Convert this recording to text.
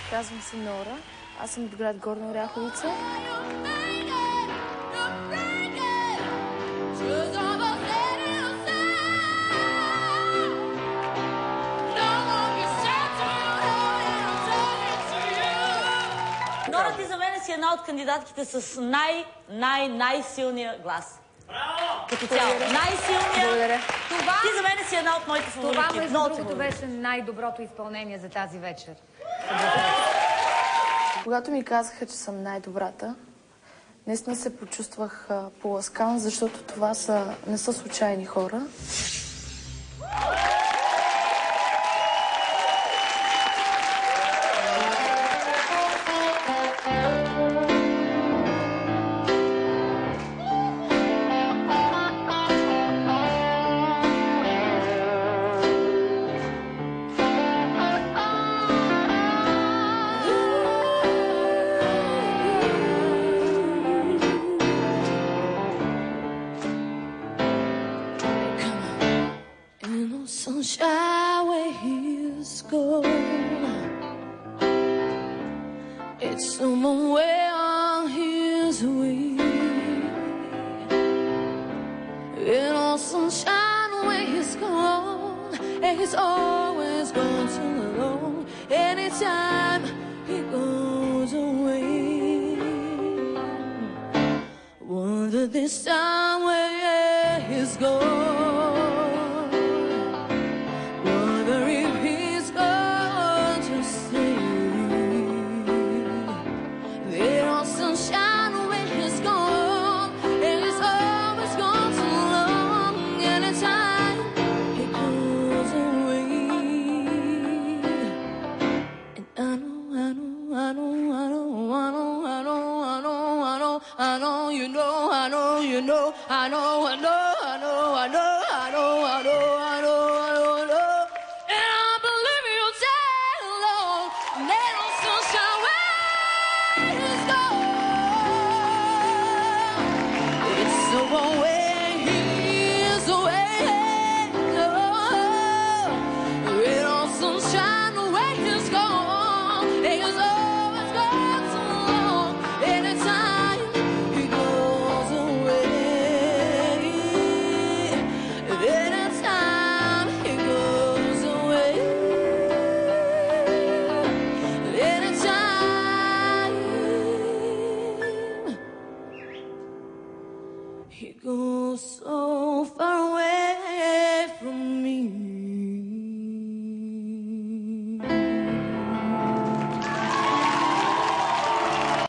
Казвам се Нора. Аз съм от град Горна Оряховица. Нора, ти за мен си една от кандидатките с най-силния глас. Браво! Като цяло. Най-силния. Благодаря. Ти за мен си една от моите фаворитки. Това, между другото, беше най-доброто изпълнение за тази вечер. Когато ми казаха, че съм най-добрата, наистина се почувствах поласкан, защото това не са случайни хора. Sunshine where he's gone. It's somewhere on his way. In all sunshine where he's gone, and he's always gone too long. Anytime he goes away, wonder this time where he's gone. I know,